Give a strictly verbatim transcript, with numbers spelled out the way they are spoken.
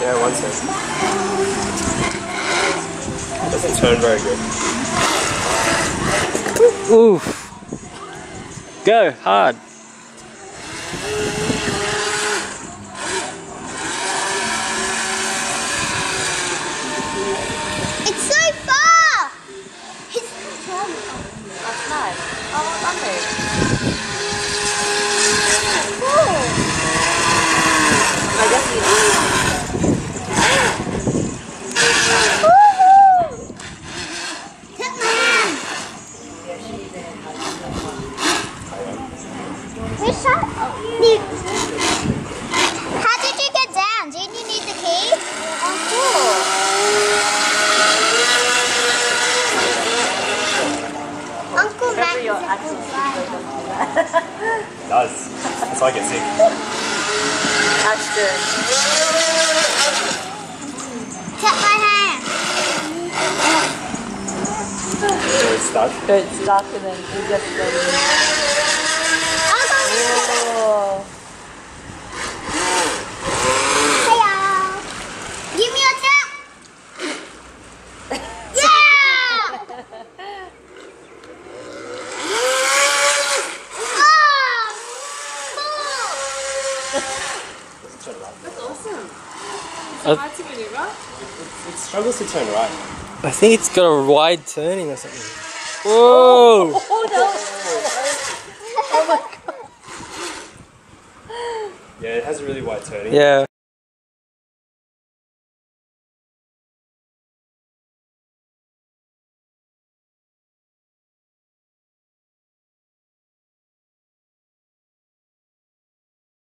Yeah, one sec. Doesn't turn very good. Oof. Go hard. It's so far. It's That's nice. Oh, lovely. I guess you know. Hit my hand. Richard, how did you get down? Did you need the key? Oh, cool. Uncle Mac Remember your is a actual good guy. It does. That's why I get sick. That's good. Tap my hand. So it's stuck. So it's stuck and then you just go. Uncle, Oh. hello. Give me a tap. Yeah. That's awesome. It's Uh, hard to maneuver. It struggles to turn right. I think it's got a wide turning or something. Whoa! Oh no! Oh my god. Yeah, it has a really wide turning. Yeah.